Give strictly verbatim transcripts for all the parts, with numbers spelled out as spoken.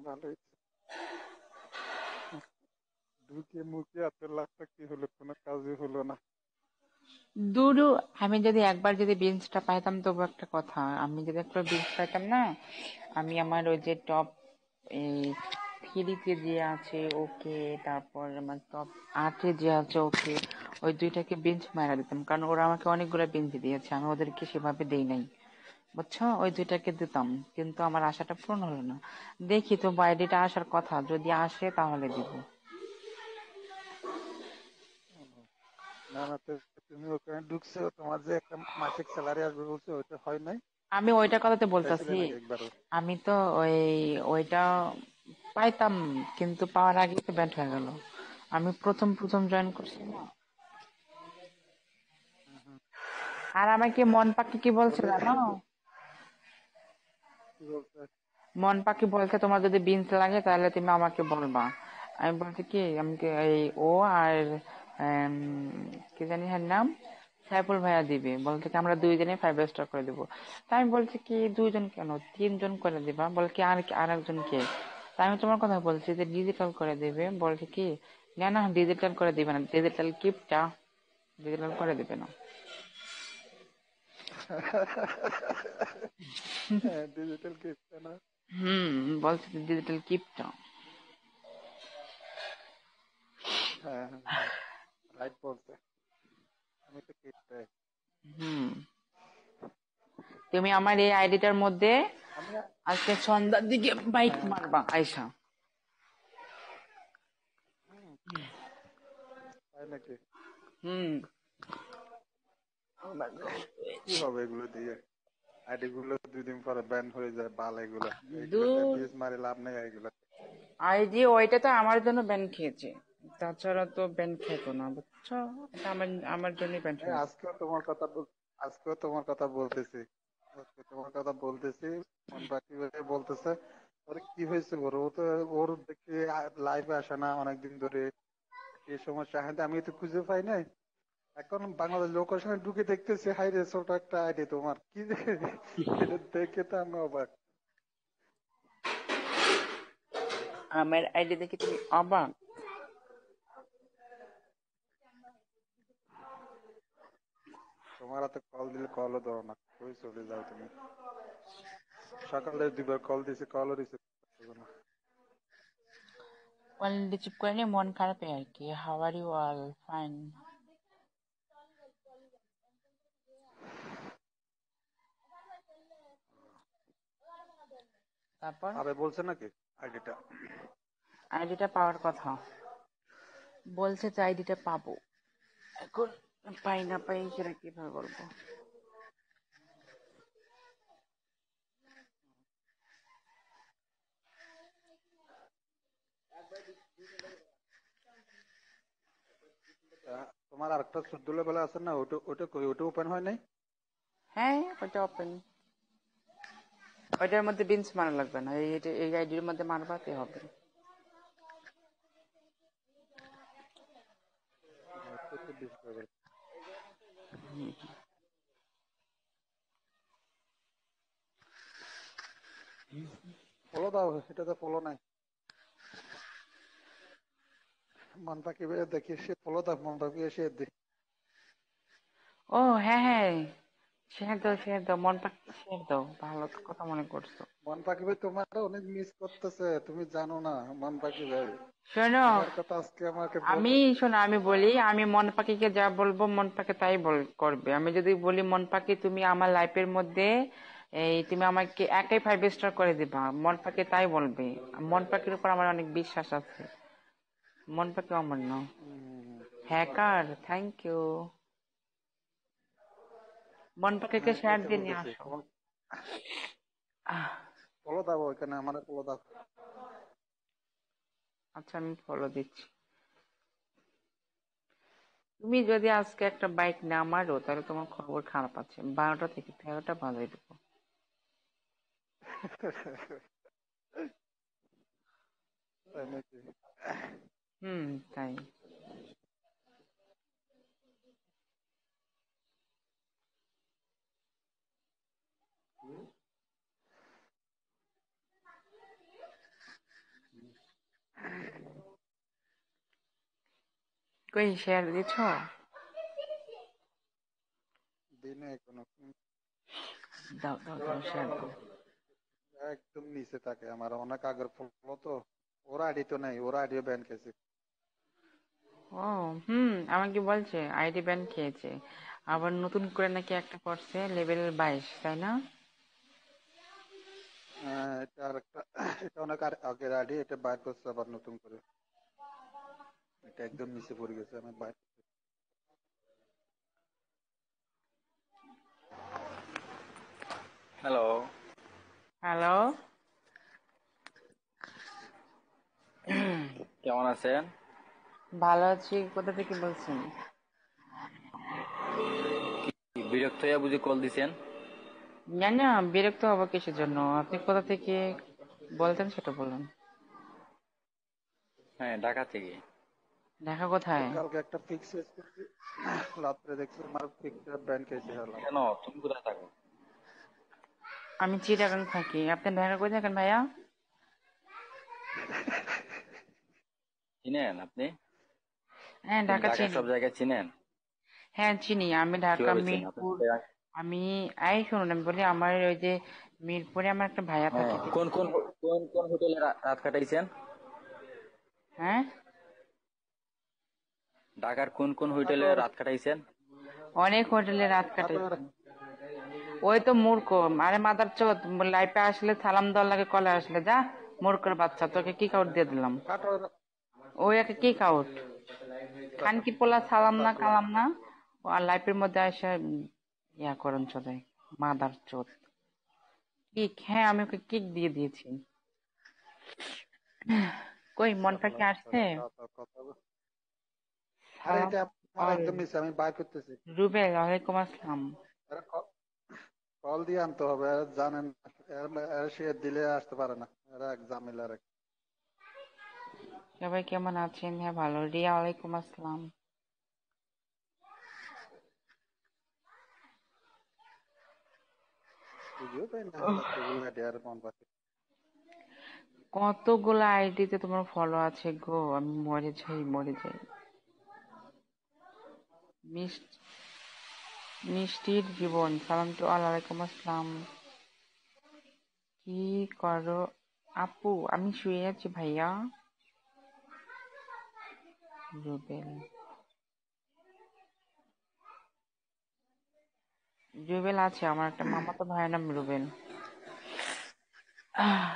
ভালোই। ঢুকে মুখে এত লাখটা কি হলো, কোনো কাজই হলো না। দুরু, আমি যদি একবার যদি বিনসটা পাইতাম তবু একটা কথা, আমি যদি একটা বিনস পাইতাম না, আমি আমার ওই যে টপ এই থ্রিতে যে আছে ওকে, তারপর আমার টপ আটে যে আছে ওকে, ওই দুইটাকে বেঞ্চ মারা দিতাম, কারণ ওরা আমাকে অনেকগুলো বেঞ্চ দিয়েছে, আমি ওদেরকে সেভাবে দেই নাই, বুঝছো? ওই দুইটাকে দিতাম, কিন্তু আমার আশাটা পূরণ হলো না। দেখি তো বাইরেটা আসার কথা, যদি আসে তাহলে দিব। ও, না না, তো তুমি ওখানে ঢুকছো, তোমার যে একটা মাসিক স্যালারি আসবে বলছো, ওইটা হয় নাই? আমি ওইটা কথাতে চাইছিলে বলতেছি। নাকি একবারও? আমি তো ওই ওইটা পাইতাম, কিন্তু পাওয়ার আগে তো ব্যান্ড হয়ে গেল। আমি প্রথম প্রথম জয়েন করছি না। হুম, হুম। আর আমাকে মন পাখি কি বলছে পরে জানো? কি বলছে? মন পাখি বলছে তোমার যদি বিনস লাগে তাহলে তুমি আমাকে বলবা। আমি বলছি কি, আমাকে এই ও আর এম, কি জানি এর নাম, সাইফুল ভাইয়া দিবে, বলছে কি আমরা দুইজনে ফাইভ স্টার করে দিব। তাই আমি বলছি কি দুইজন কেন, তিনজন করে দিবা, বলে কি আর আর একজন কে? তাই আমি তোমার কথা বলছি যে ডিজিটাল করে দিবে, বলছে কি না না ডিজিটাল করে দিবে না, ডিজিটাল কিপটা, ডিজিটাল করে দিবে না। হ্যাঁ, ডিজিটাল কিপটা না? হুম, বলছে ডিজিটাল কিপটা। হ্যাঁ হ্যাঁ হ্যাঁ, রাইট বলছে। আমি তো কিপটাই। হুম, তুমি আমার এই আইডিটার মধ্যে আমি আ- আজকে সন্ধ্যার দিকে বাইক হ্যাঁ। মারবা আয়সা। হুম, তাই নাকি? হুম। কি হবে এগুলো দিয়ে? আইডি গুলো দুই দিন পরে ব্যান হয়ে যায়, বাল এগুলো। এগুলোতে দূর, ভিউজ মারি লাভ নেই এগুলো। আইডি ওইটা তো আমার জন্য ব্যান খেয়েছে, তাছাড়া তো ব্যান খেত না, বুঝছো? এটা আমার আমার জন্য ব্যান হ্যাঁ, হয়েছে। আজকেও তোমার কথা বল- আজকেও তোমার কথা বলতেছি। আজকে তোমার কথা বলতেছি। মন পাখি হয়ে বলতেছে, ওর কি হয়েছে, ওর ও তো, ওর দেখি লাইভে আসে না অনেকদিন ধরে। কি সমস্যা, হ্যাঁ আমি তো খুঁজে পাই নাই। এখন বাংলাদেশ লোকেশনে ঢুকে দেখতেছি, হাই রে ছোট একটা আইডি তোমার, কি যে এটা দেখে তো আমি অবাক। আমার আইডি দেখে তুমি অবাক? তোমার হাতে কল দিলে কলও ধরো না, কই চলে যাও তুমি। সকালে দুবার কল দিছি, কলও রিসিভ করতে না। অলরেডি চুপ করে নিয়ে মন খারাপ আর কি। How are you all? Fine. তারপর আবে বলছে নাকি আইডিটা? আইডিটা পাওয়ার কথা বলছে, তো আইডিটা পাবো, এখন পাই না পাই সেটা কিভাবে বলবো? আহ, তোমার আরেকটা চোদ্দ লেভেলে আছে না, ওটা ওটা কই, ওটা ওপেন হয় নাই? হ্যাঁ, ওটা ওপেন। ওইটার মধ্যে বিনস মারা লাগবে না, এই এই আইডির মধ্যে মারবাতে হবে। ওটা তো বিশ লেভেল। ফলো দাও, এটাতে ফলো নাই। মন পাখি বেড়ে দেখি, সে ফলো দাও, মন পাখি এসে দে। ও হ্যাঁ হ্যাঁ, শেয়ার দাও শেয়ার দাও, মন পাখি শেয়ার দাও, ভালো কথা মনে করছো। মন পাখি ভাই তোমার অনেক মিস করতেছে, তুমি জানো না মন পাখি ভাই। শোনো, তোমার কথা আজকে আমাকে বল। আমি শোনো আমি বলি, আমি মন পাখিকে যা বলবো মন পাখি তাই বল করবে। আমি যদি বলি মন পাখি তুমি আমার লাইফের মধ্যে এই তুমি আমাকে একাই ফাইভ স্টার করে দিবা, মন পাখি তাই বলবে। মন পাখির উপর আমার অনেক বিশ্বাস আছে, মন পাখি আমার না। হম। Hacker, thank you. মন পাখিকে হ্যাঁ, শেয়ার এই তো দিয়ে নিয়ে বলতেছি আসো। তোমার। আহ, ফলো দাও ওইখানে, আমার ফলো দাও। আচ্ছা আমি ফলো দিচ্ছি। তুমি যদি আজকে একটা বাইক না মারো তাহলে তোমার খবর খারাপ আছে, বারোটা থেকে তেরোটা বাজাই দেবো। তাই নাকি? হুম, তাই। কই শেয়ার দিছ? দিনে কোনো দাও দাও দাও শেয়ার দাও। একদম নিচে থাকে, আমার অনেক আগের ফলো তো, ওর আইডি তো নেই, ওর আইডিও ব্যান খেয়েছে। ও হুম, আমাকে বলছে আইডি ব্যান খেয়েছে, আবার নতুন করে নাকি একটা করছে লেভেল বাইশ, তাই না? আহ, এটা আর একটা, এটা অনেক আর- আগের আইডি, এটা বাইর করছে আবার নতুন করে। এটা একদম নিচে পড়ে গেছে, আমি বাইর করছি। Hello, hello. কেমন আছেন? ভালো আছি। কোথা থেকে বলছেন? কি বিরক্ত হইয়া বুঝি কল দিছেন? না না, বিরক্ত হবো কিসের জন্য? আপনি কোথা থেকে বলতেন সেটা বলুন। হ্যাঁ, ঢাকা থেকে। দেখা তো কোথায়? কালকে একটা ফিক্স শেষ করছি, রাত্রে দেখছি আমার ফিক্সটা ব্যান খেয়েছে হারলাম। কেন, তুমি কোথায় থাকো? আমি চিটাগাং থাকি। আপনি ঢাকা কোথায় থাকেন ভাইয়া? চিনেন আপনি? হ্যাঁ আপনি ঢাকা ঢাকার চিনি। সব জায়গায় চিনেন? হ্যাঁ চিনি, আমি ঢাকা কিভাবে চিনেন আপনি? মিরপুর। আমি এই শুনুন, আমি বলি আমার ওই যে মিরপুরে আমার একটা ভাইয়া হ্যাঁ, থাকে, ঠিক কোন আছে? কোন কোন কোন হোটেলে রা- রাত কাটাইছেন? হ্যাঁ, ঢাকার কোন কোন হোটেলে কাটোর, রাত কাটাইছেন? অনেক হোটেলে রাত কাটোর, কাটাইছি। ওই তো মূর্খ। আরে মাদার চোদ, লাইফে আসলে সালাম দেওয়ার লাগে, কলে আসলে যা। মূর্খের বাচ্চা, তোকে কি কাউট দিয়ে দিলাম। কাটোর, ওই একটা কি কাউট, কাটোর, খানকি পোলা, সালাম না কাটোয়া। কালাম না। ও আর লাইফের মধ্যে আসে উম, ইয়া করেন চোদে, মাদার চোদ। কিক, হ্যাঁ আমি ওকে কিক দিয়ে দিয়েছি। কই মনটা কি আসছে? কথা বল- আরে সালাম এটা আমার অল একদম নিচে, আমি বাইর করতেছি। রুবেল, ওয়ালাইকুম আসসালাম। কল দিয়ে আনতে হবে, এরা জানেন, এরা- এরা সে দিলে আসতে পারে না, এরা এক ঝামেলার এক। সবাই কেমন আছেন? হ্যাঁ ভালো। রিয়া, ওয়ালাইকুম আসসালাম। খুঁজেও পাই না এতগুলো আইডি আর মন পাচ্ছে। কতগুলো আইডিতে তোমার ফলো আছে গো, আমি মরে যাই মরে যাই। মিস- মিষ্টির জীবন, সালাম টু অল, ওয়ালাইকুম আসসালাম। কি করো আপু? আমি শুয়ে আছি ভাইয়া। রুবেল, রুবেল আছে, আমার একটা মামাতো ভাইয়ের নাম রুবেল। আহ,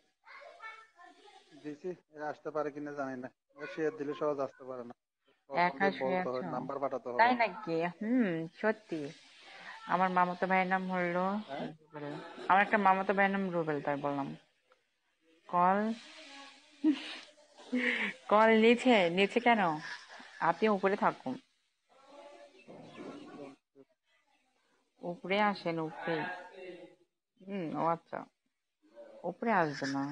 দিছি, এরা আসতে পারে কিনা জানি না, সে দিলে সহজ আসতে পারে না, প্রথম একা দিয়ে শুয়ে বলতে হয়, আছো? নাম্বার পাঠাতে তাই হবে। নাকি? হুম, সত্যি। আমার মামাতো ভাইয়ের নাম হলো হ্যাঁ, রুবেল। আমার একটা মামাতো ভাইয়ের নাম রুবেল, তাই বললাম। কল, কল নিচে নিচে কেন? আপনি উপরে থাকুন, উপরে আসেন উপরে। হুম, ও আচ্ছা, উপরে আসবে না।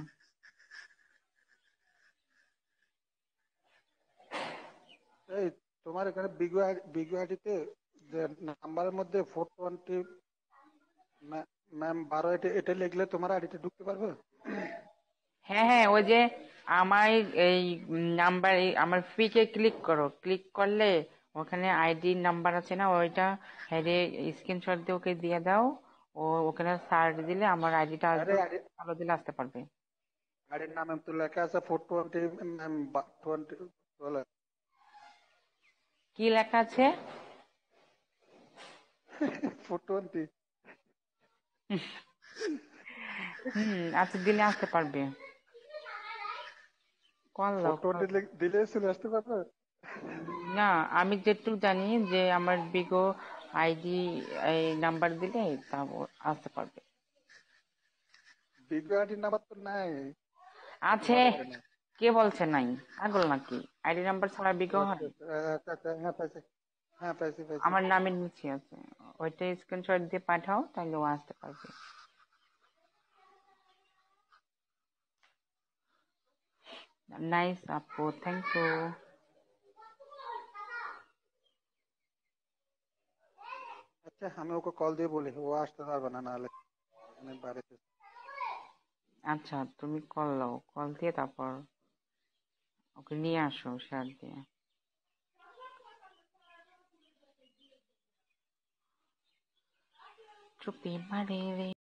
এই তোমার এখানে বিগু বিগু আইডিতে যে নাম্বারের মধ্যে ফোর টোয়েন্টি ম্যাম বারো, এটা এটা লিখলে তোমার আইডিতে ঢুকতে পারবে? হ্যাঁ হ্যাঁ, ওই যে আমার এই নাম্বার, আমার পিকে ক্লিক করো, ক্লিক করলে ওখানে আইডি নাম্বার আছে না, ওইটা হেরে স্ক্রিনশট দিয়ে ওকে দিয়ে দাও। ও ওখানে সার্চ দিলে আমার আইডিটা আরে আসবে, আইডি, ভালো দিলে আসতে পারবে। আইডির নামে তো লেখা আছে ফোর টোয়েন্টি ম্যাম টোয়েন্টি বলে। কি লেখা আছে? ফোর টোয়েন্টি, হুম, আচ্ছা দিলে আসতে পারবে। কল ফোর দাও কল। টোয়েন্টি দিলে চলে আসতে পারবে। না, আমি যেটুকু জানি যে আমার বিগো আইডি এই নাম্বার দিলে তা আসতে পারবে। বিগু আইডির নাম্বার তো নাই আছে। তোমার এখানে। কে বলছে নাই? পাগল নাকি? আইডি নাম্বার ছাড়া বিগো আচ্ছা হয়? আচ্ছা, আচ্ছা, আচ্ছা, হ্যাঁ পাইছি, হ্যাঁ পাইছি পাইছি। আমার নামের নিচে আছে, ওইটা স্ক্রিনশট দিয়ে পাঠাও, তাহলে ও আসতে পারবে। নাইস আপু, থ্যাংক ইউ। আচ্ছা, আমি ওকে কল দিয়ে বলি, ও আসতে পারবে না, নাহলে আমি বাড়িতে। আচ্ছা তুমি কল দাও, কল দিয়ে তারপর ওকে নিয়ে আসো শেয়ার দিয়ে। চুপি মারে রে